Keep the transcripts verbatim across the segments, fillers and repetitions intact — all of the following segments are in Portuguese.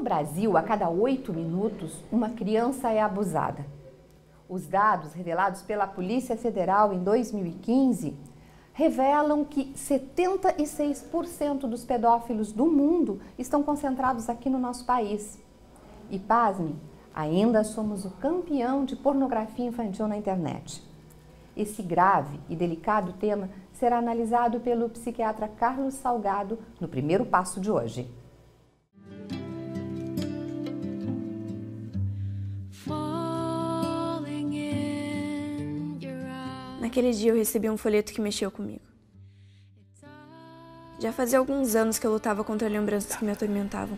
Brasil, a cada oito minutos, uma criança é abusada. Os dados revelados pela Polícia Federal em dois mil e quinze revelam que setenta e seis por cento dos pedófilos do mundo estão concentrados aqui no nosso país. E, pasme, ainda somos o campeão de pornografia infantil na internet. Esse grave e delicado tema será analisado pelo psiquiatra Carlos Salgado no primeiro passo de hoje. Naquele dia eu recebi um folheto que mexeu comigo. Já fazia alguns anos que eu lutava contra lembranças que me atormentavam.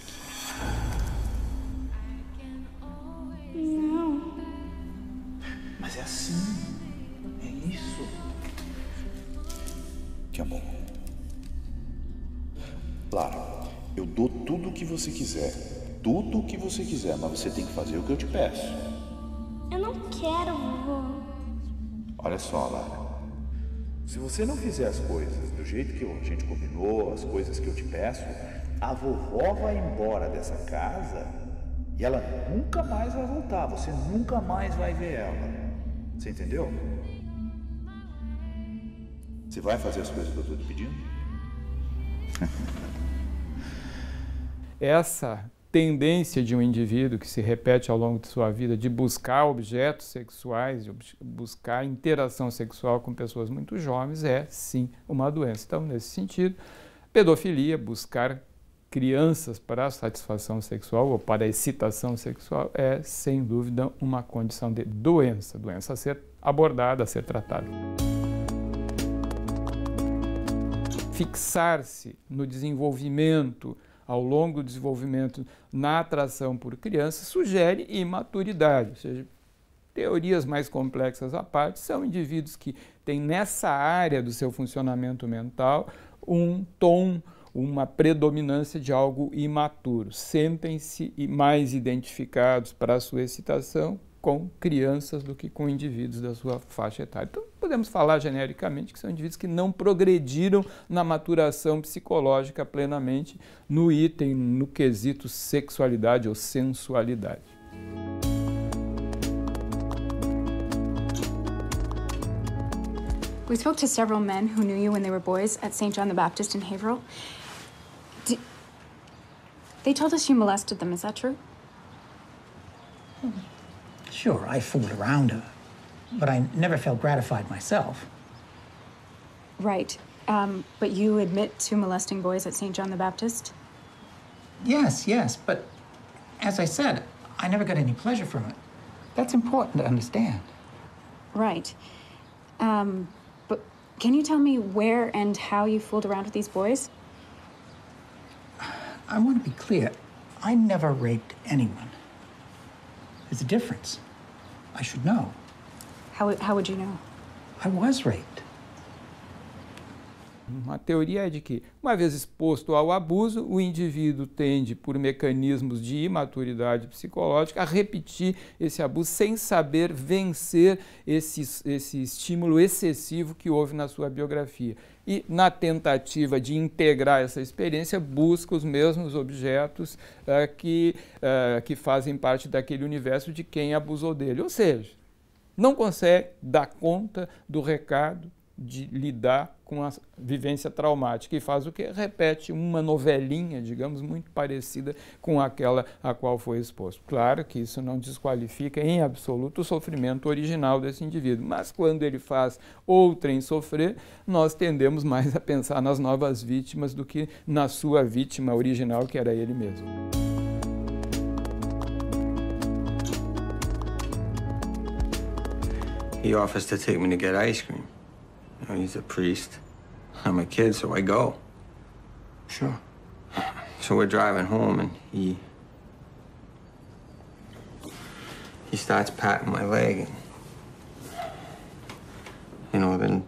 Não. Mas é assim. É isso. Que amor. Claro, eu dou tudo o que você quiser. Tudo o que você quiser, mas você tem que fazer o que eu te peço. Eu não quero, vovô. Olha só, Lara. Se você não fizer as coisas do jeito que a gente combinou, as coisas que eu te peço, a vovó vai embora dessa casa e ela nunca mais vai voltar. Você nunca mais vai ver ela. Você entendeu? Você vai fazer as coisas que eu estou te pedindo? Essa tendência de um indivíduo que se repete ao longo de sua vida de buscar objetos sexuais, de buscar interação sexual com pessoas muito jovens, é sim uma doença. Então, nesse sentido, pedofilia, buscar crianças para a satisfação sexual ou para a excitação sexual é, sem dúvida, uma condição de doença, doença a ser abordada, a ser tratada. Fixar-se no desenvolvimento, ao longo do desenvolvimento na atração por crianças, sugere imaturidade, ou seja, teorias mais complexas à parte, são indivíduos que têm nessa área do seu funcionamento mental um tom, uma predominância de algo imaturo, sentem-se mais identificados para a sua excitação com crianças do que com indivíduos da sua faixa etária. Então, podemos falar genericamente que são indivíduos que não progrediram na maturação psicológica plenamente no item, no quesito sexualidade ou sensualidade. We spoke to several men who knew you when they were boys at Saint John the Baptist in Haverhill. D- they told us you molested them, is that true? Sure, I fooled around her, but I never felt gratified myself. Right. Um, but you admit to molesting boys at Saint John the Baptist? Yes, yes, but as I said, I never got any pleasure from it. That's important to understand. Right. Um, but can you tell me where and how you fooled around with these boys? I want to be clear. I never raped anyone. There's a difference. I should know. How, how would you know? I was raped. Uma teoria é de que, uma vez exposto ao abuso, o indivíduo tende, por mecanismos de imaturidade psicológica, a repetir esse abuso sem saber vencer esse, esse estímulo excessivo que houve na sua biografia. E, na tentativa de integrar essa experiência, busca os mesmos objetos uh, que, uh, que fazem parte daquele universo de quem abusou dele. Ou seja, não consegue dar conta do recado de lidar com a vivência traumática e faz o que? Repete uma novelinha, digamos, muito parecida com aquela a qual foi exposto. Claro que isso não desqualifica em absoluto o sofrimento original desse indivíduo, mas quando ele faz outrem sofrer, nós tendemos mais a pensar nas novas vítimas do que na sua vítima original, que era ele mesmo. He offers to take me to get ice cream. You know, he's a priest. I'm a kid, so I go. Sure. So we're driving home, and he... He starts patting my leg, and... You know, then...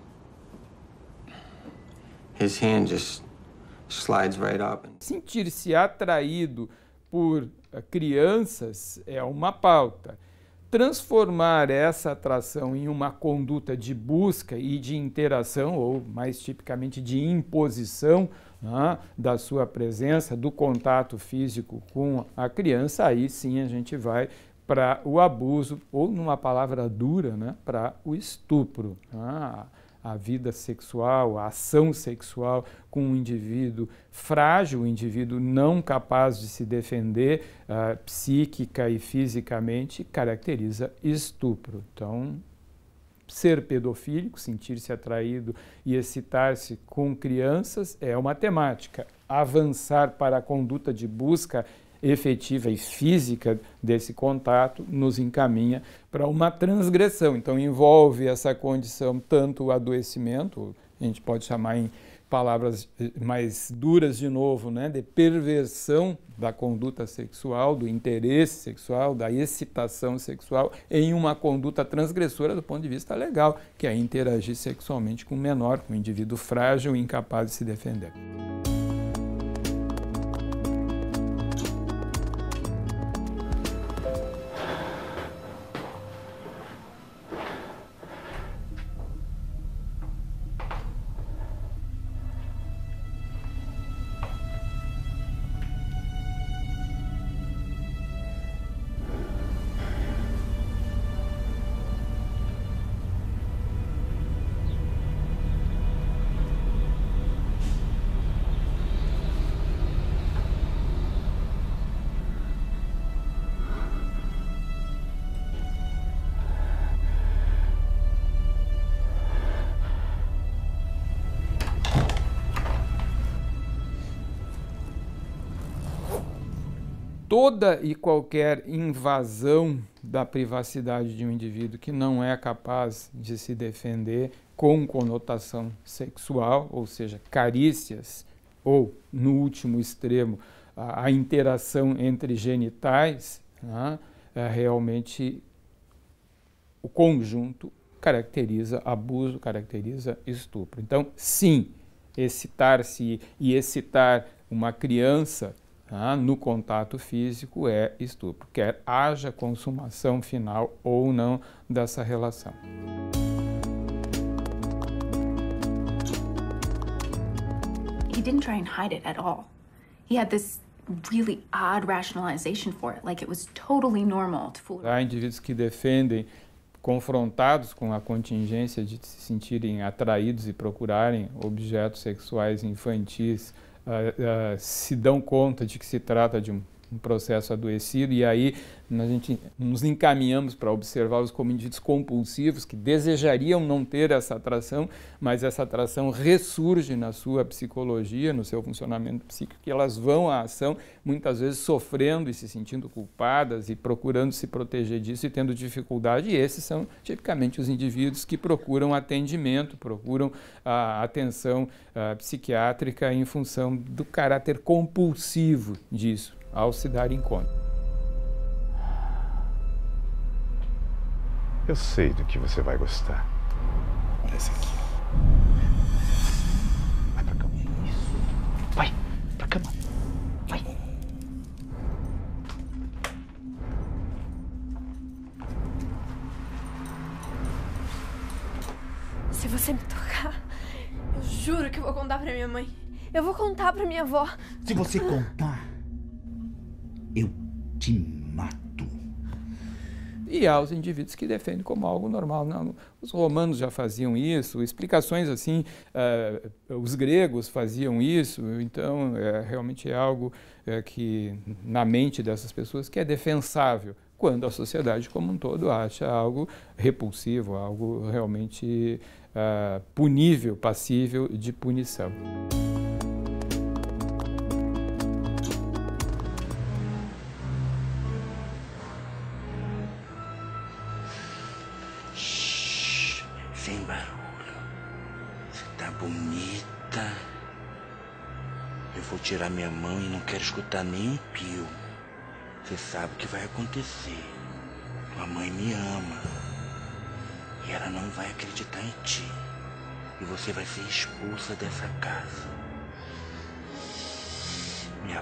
His hand just slides right up. And... Sentir-se atraído por crianças é uma pauta. Transformar essa atração em uma conduta de busca e de interação, ou mais tipicamente de imposição, né, da sua presença, do contato físico com a criança, aí sim a gente vai para o abuso, ou numa palavra dura, né, para o estupro. Né? A vida sexual, a ação sexual com um indivíduo frágil, um indivíduo não capaz de se defender uh, psíquica e fisicamente, caracteriza estupro. Então, ser pedofílico, sentir-se atraído e excitar-se com crianças é uma temática. Avançar para a conduta de busca efetiva e física desse contato nos encaminha para uma transgressão. Então, envolve essa condição tanto o adoecimento, a gente pode chamar em palavras mais duras de novo, né, de perversão da conduta sexual, do interesse sexual, da excitação sexual, em uma conduta transgressora do ponto de vista legal, que é interagir sexualmente com o menor, com um indivíduo frágil e incapaz de se defender. Toda e qualquer invasão da privacidade de um indivíduo que não é capaz de se defender com conotação sexual, ou seja, carícias, ou, no último extremo, a, a interação entre genitais, né, é realmente o conjunto caracteriza abuso, caracteriza estupro. Então, sim, excitar-se e excitar uma criança Ah, no contato físico é estupro, quer haja consumação final ou não dessa relação. He didn't try and hide it at all. He had this really odd rationalization for it, like it was totally normal to fool around. Há indivíduos que defendem, confrontados com a contingência de se sentirem atraídos e procurarem objetos sexuais infantis, Uh, uh, se dão conta de que se trata de um, um processo adoecido e aí a gente nos encaminhamos para observá-los como indivíduos compulsivos que desejariam não ter essa atração, mas essa atração ressurge na sua psicologia, no seu funcionamento psíquico, que elas vão à ação muitas vezes sofrendo e se sentindo culpadas e procurando se proteger disso e tendo dificuldade, e esses são tipicamente os indivíduos que procuram atendimento, procuram a atenção a, psiquiátrica em função do caráter compulsivo disso, ao se darem conta. Eu sei do que você vai gostar. Olha essa aqui. Vai pra cama. Isso. Vai, pra cama. Vai. Se você me tocar, eu juro que eu vou contar pra minha mãe. Eu vou contar pra minha avó. Se você contar, eu te mato. E há os indivíduos que defendem como algo normal. Não, os romanos já faziam isso, explicações assim, uh, os gregos faziam isso, então é, realmente é algo é, que na mente dessas pessoas que é defensável, quando a sociedade como um todo acha algo repulsivo, algo realmente uh, punível, passível de punição. Sem barulho. Você tá bonita. Eu vou tirar minha mão e não quero escutar nem um pio. Você sabe o que vai acontecer. Tua mãe me ama. E ela não vai acreditar em ti. E você vai ser expulsa dessa casa. Minha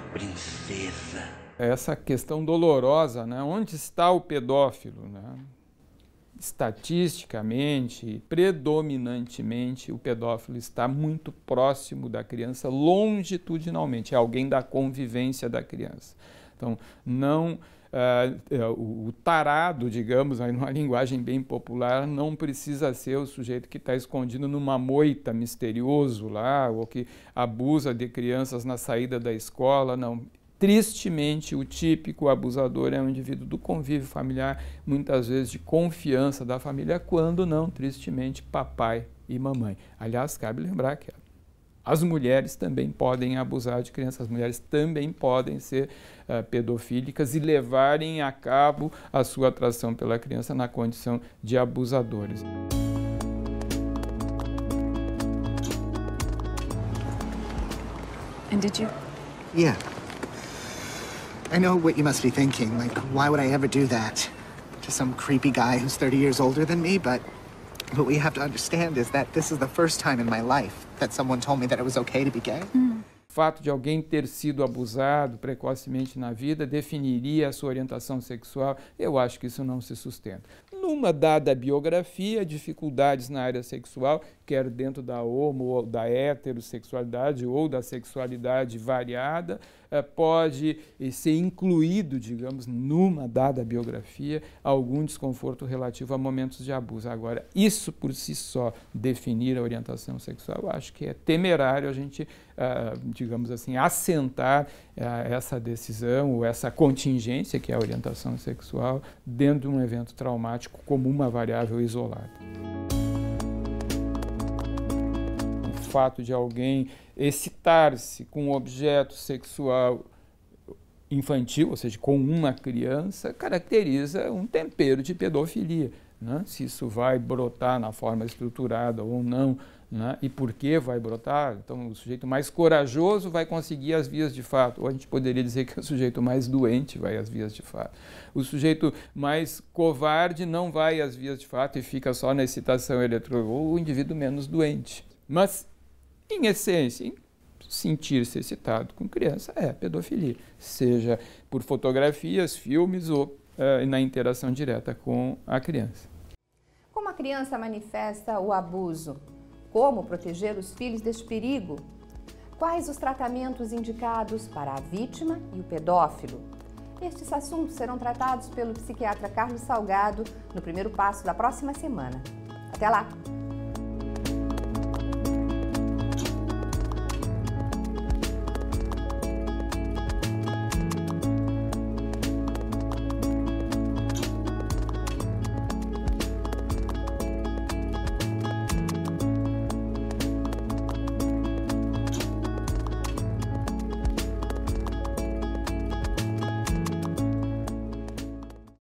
princesa. Essa questão dolorosa, né? Onde está o pedófilo, né? estatisticamente, predominantemente, o pedófilo está muito próximo da criança longitudinalmente, é alguém da convivência da criança. Então, não... Uh, uh, o, o tarado, digamos, aí numa linguagem bem popular, não precisa ser o sujeito que está escondido numa moita misterioso lá, ou que abusa de crianças na saída da escola, não. Tristemente, o típico abusador é um indivíduo do convívio familiar, muitas vezes de confiança da família, quando não, tristemente, papai e mamãe. Aliás, cabe lembrar que as mulheres também podem abusar de crianças, as mulheres também podem ser uh, pedofílicas e levarem a cabo a sua atração pela criança na condição de abusadores. And did you? Yeah. I know what you must be thinking, like, why would I ever do that to some creepy guy who's thirty years older than me, but what we have to understand is that this is the first time in my life that someone told me that it was okay to be gay. Mm. O fato de alguém ter sido abusado precocemente na vida definiria a sua orientação sexual? Eu acho que isso não se sustenta. Numa dada biografia, dificuldades na área sexual, quer dentro da homo ou da heterossexualidade ou da sexualidade variada, pode ser incluído, digamos, numa dada biografia, algum desconforto relativo a momentos de abuso. Agora, isso por si só definir a orientação sexual, eu acho que é temerário a gente, uh, digamos assim, assentar uh, essa decisão ou essa contingência, que é a orientação sexual, dentro de um evento traumático como uma variável isolada. O fato de alguém excitar-se com um objeto sexual infantil, ou seja, com uma criança, caracteriza um tempero de pedofilia, né? Se isso vai brotar na forma estruturada ou não, né? E por que vai brotar? Então, o sujeito mais corajoso vai conseguir as vias de fato, ou a gente poderia dizer que o sujeito mais doente vai às vias de fato. O sujeito mais covarde não vai às vias de fato e fica só na excitação eletrônica, ou o indivíduo menos doente. Mas, em essência, sentir-se excitado com criança é pedofilia, seja por fotografias, filmes ou uh, na interação direta com a criança. Como a criança manifesta o abuso? Como proteger os filhos deste perigo? Quais os tratamentos indicados para a vítima e o pedófilo? Estes assuntos serão tratados pelo psiquiatra Carlos Salgado no primeiro passo da próxima semana. Até lá!